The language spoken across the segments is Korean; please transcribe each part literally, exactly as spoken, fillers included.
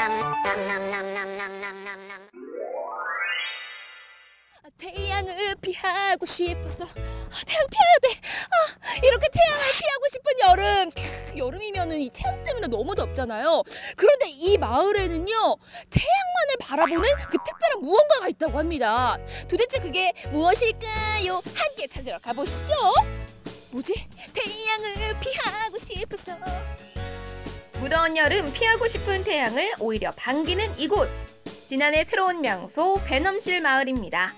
태양을 피하고 싶어서 아, 태양 피해야 돼. 아, 이렇게 태양을 피하고 싶은 여름. 캬, 여름이면은 이 태양 때문에 너무 덥잖아요. 그런데 이 마을에는요 태양만을 바라보는 그 특별한 무언가가 있다고 합니다. 도대체 그게 무엇일까요? 함께 찾으러 가보시죠. 뭐지? 태양을 피하고 싶어서. 무더운 여름 피하고 싶은 태양을 오히려 반기는 이곳. 지난해 새로운 명소 배넘실 마을입니다.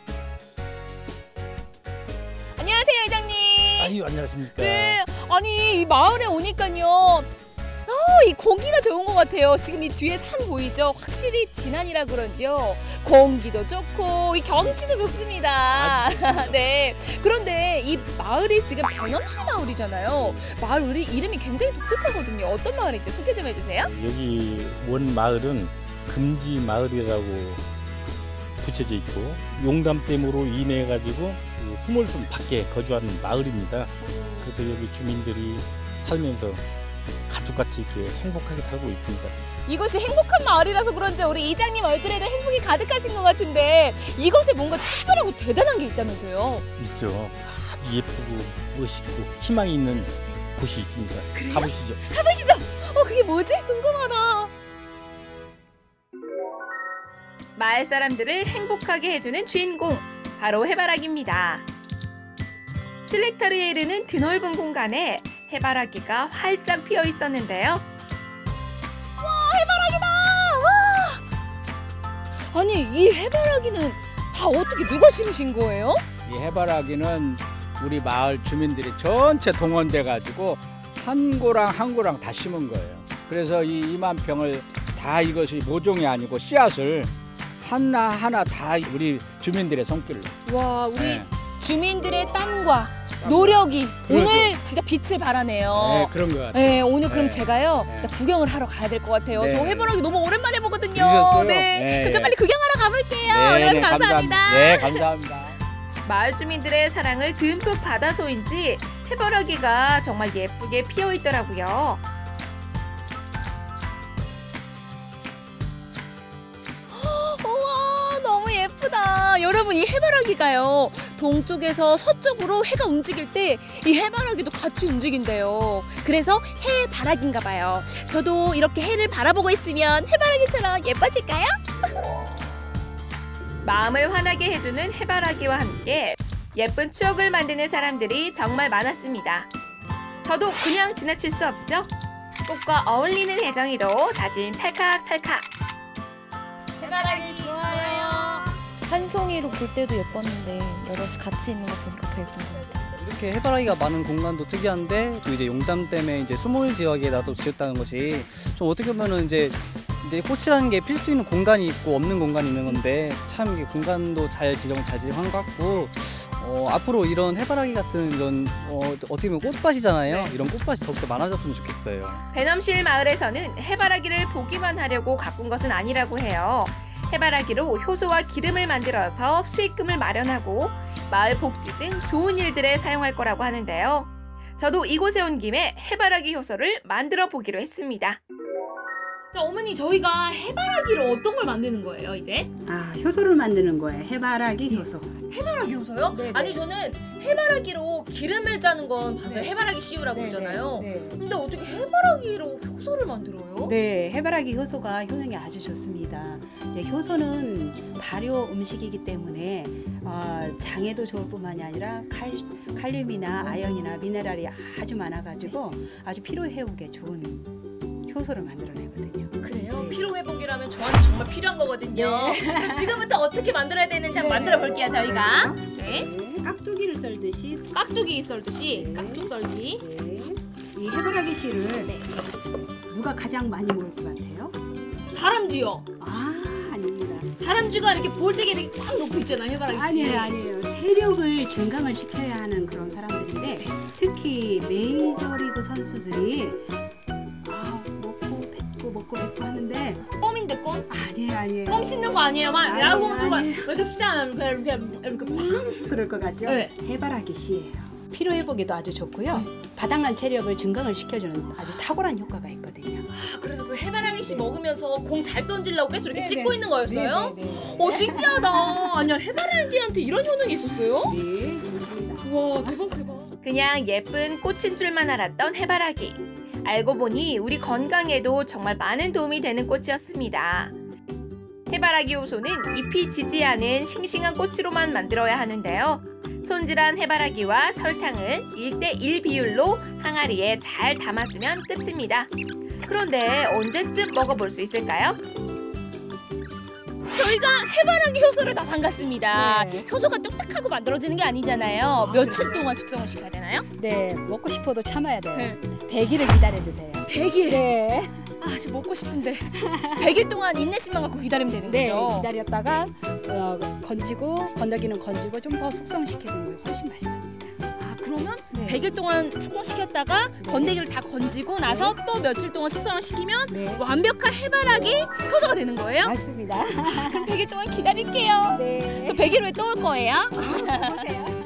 안녕하세요, 회장님. 아유, 안녕하십니까. 네, 아니 이 마을에 오니까요. 아, 이 공기가 좋은 것 같아요. 지금 이 뒤에 산 보이죠? 확실히 지난이라 그런지요. 공기도 좋고 이 경치도 좋습니다. 네. 그런데 이 마을이 지금 배넘실 마을이잖아요. 마을 우리 이름이 굉장히 독특하거든요. 어떤 마을인지 소개 좀 해주세요. 여기 원 마을은 금지 마을이라고 붙여져 있고 용담댐으로 인해 가지고 수몰순 밖에 거주하는 마을입니다. 그래서 여기 주민들이 살면서 가족같이 이렇게 행복하게 살고 있습니다. 이곳이 행복한 마을이라서 그런지 우리 이장님 얼굴에도 행복이 가득하신 것 같은데 이곳에 뭔가 특별하고 대단한 게 있다면서요? 있죠. 아주 예쁘고 멋있고 희망이 있는 곳이 있습니다. 그래요? 가보시죠. 가보시죠. 어, 그게 뭐지? 궁금하다. 마을 사람들을 행복하게 해주는 주인공, 바로 해바라기입니다. 칠 헥타르에 이르는 드넓은 공간에 해바라기가 활짝 피어 있었는데요. 와, 해바라기다! 와! 아니, 이 해바라기는 다 어떻게 누가 심으신 거예요? 이 해바라기는 우리 마을 주민들이 전체 동원돼 가지고 한 고랑 한 고랑 다 심은 거예요. 그래서 이 이만 평을 다 이것이 모종이 아니고 씨앗을 하나하나 다 우리 주민들의 손길로. 와, 우리 네. 주민들의 땀과 노력이 그렇죠. 오늘 진짜 빛을 발하네요. 네, 그런 것 같아요. 네, 오늘 그럼 네. 제가요 네. 일단 구경을 하러 가야 될 것 같아요. 네. 저 해바라기 너무 오랜만에 보거든요. 그러셨어요? 네, 네. 그럼 저 빨리 구경하러 가볼게요. 네, 오늘 네, 감사합니다. 네, 감사합니다. 마을 주민들의 사랑을 듬뿍 받아서인지 해바라기가 정말 예쁘게 피어 있더라고요. 우와, 너무 예쁘다. 여러분, 이 해바라기가요 동쪽에서 서쪽으로 해가 움직일 때 이 해바라기도 같이 움직인대요. 그래서 해바라기인가 봐요. 저도 이렇게 해를 바라보고 있으면 해바라기처럼 예뻐질까요? 마음을 환하게 해주는 해바라기와 함께 예쁜 추억을 만드는 사람들이 정말 많았습니다. 저도 그냥 지나칠 수 없죠? 꽃과 어울리는 혜정이도 사진 찰칵찰칵. 해바라기 좋아요. 한 송이로 볼 때도 예뻤는데 여럿이 같이 있는 거 보니까 더 예쁜 것 같아요. 이렇게 해바라기가 많은 공간도 특이한데 또 이제 용담 때문에 이제 수몰 지역에다 또 지었다는 것이 좀 어떻게 보면은 이제 이제 꽃이라는 게 필 수 있는 공간이 있고 없는 공간이 있는 건데 참 이게 공간도 잘 지정 잘 지정한 것 같고 어, 앞으로 이런 해바라기 같은 이런 어, 어떻게 보면 꽃밭이잖아요. 네. 이런 꽃밭이 더욱더 많아졌으면 좋겠어요. 배넘실 마을에서는 해바라기를 보기만 하려고 가꾼 것은 아니라고 해요. 해바라기로 효소와 기름을 만들어서 수익금을 마련하고 마을 복지 등 좋은 일들에 사용할 거라고 하는데요. 저도 이곳에 온 김에 해바라기 효소를 만들어 보기로 했습니다. 자, 어머니, 저희가 해바라기로 어떤 걸 만드는 거예요, 이제? 아, 효소를 만드는 거예요. 해바라기 효소. 해바라기 효소요? 네네. 아니, 저는 해바라기로 기름을 짜는 건 봤어요. 네. 해바라기 씨유라고 네네. 그러잖아요. 네. 근데 어떻게 해바라기로 효소를 만들어요? 네, 해바라기 효소가 효능이 아주 좋습니다. 이제 효소는 발효 음식이기 때문에 어, 장에도 좋을 뿐만이 아니라 칼, 칼륨이나 아연이나 미네랄이 아주 많아가지고 아주 피로 회복에 좋은 효소를 만들어내거든요. 그래요? 네. 피로 회복이라면 저한테 정말 필요한 거거든요. 네. 그럼 지금부터 어떻게 만들어야 되는지 한번 네. 만들어 볼게요, 저희가. 네. 네, 깍두기를 썰듯이 깍두기 썰듯이 네. 깍둑 썰기. 네. 이 해바라기 씨를 네. 누가 가장 많이 먹을 것 같아요? 다람쥐요. 아, 아닙니다. 다람쥐가 이렇게 볼때기 이렇게 꽉 놓고 있잖아요, 해바라기 씨. 아니에요, 아니에요. 체력을 증강을 시켜야 하는 그런 사람들인데 특히 메이저리그 선수들이 아, 먹고 뱉고 먹고 뱉고 하는데 껌인데 껌? 아니에요, 아니에요. 껌 씹는 거 아니에요? 막 아니에요, 야구 선수가 아니에요. 이렇게 숫자 안 이렇게 이렇게 이렇게 팍. 그럴 것 같죠? 네. 해바라기 씨예요. 피로 회복에도 아주 좋고요. 바닥난 체력을 증강을 시켜주는 아주 탁월한 효과가 있거든요. 아, 그래서 그 해바라기 씨 네. 먹으면서 공 잘 던지려고 계속 이렇게 네, 씻고 네. 있는 거였어요? 네, 네, 네. 어, 신기하다. 아니야, 해바라기한테 이런 효능이 있었어요? 네, 그렇습니다. 와, 대박 대박. 그냥 예쁜 꽃인 줄만 알았던 해바라기. 알고 보니 우리 건강에도 정말 많은 도움이 되는 꽃이었습니다. 해바라기 효소는 잎이 지지 않은 싱싱한 꽃으로만 만들어야 하는데요. 손질한 해바라기와 설탕을 일 대 일 비율로 항아리에 잘 담아주면 끝입니다. 그런데 언제쯤 먹어볼 수 있을까요? 저희가 해바라기 효소를 다 담갔습니다. 네. 효소가 뚝딱하고 만들어지는 게 아니잖아요. 며칠 동안 숙성을 시켜야 되나요? 네, 먹고 싶어도 참아야 돼요. 네. 백 일을 기다려주세요. 백 일. 네, 아, 지금 먹고 싶은데 백 일 동안 인내심만 갖고 기다리면 되는 네, 거죠? 기다렸다가 어, 건지고 건더기는 건지고 좀 더 숙성시켜주는 게 훨씬 맛있습니다. 아, 그러면 네. 백 일 동안 숙성시켰다가 건더기를 다 건지고 나서 또 며칠 동안 숙성을 시키면 네, 완벽한 해바라기 효소가 되는 거예요? 맞습니다. 그럼 백 일 동안 기다릴게요. 네, 저 백 일 후에 또 올 거예요. 보세요.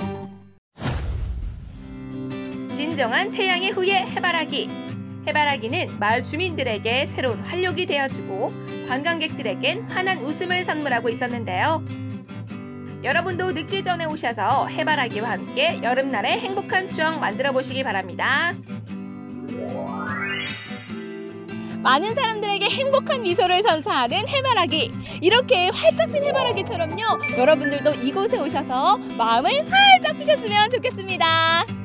진정한 태양의 후예 해바라기. 해바라기는 마을 주민들에게 새로운 활력이 되어주고 관광객들에겐 환한 웃음을 선물하고 있었는데요. 여러분도 늦기 전에 오셔서 해바라기와 함께 여름날의 행복한 추억 만들어 보시기 바랍니다. 많은 사람들에게 행복한 미소를 선사하는 해바라기. 이렇게 활짝 핀 해바라기처럼요. 여러분들도 이곳에 오셔서 마음을 활짝 피셨으면 좋겠습니다.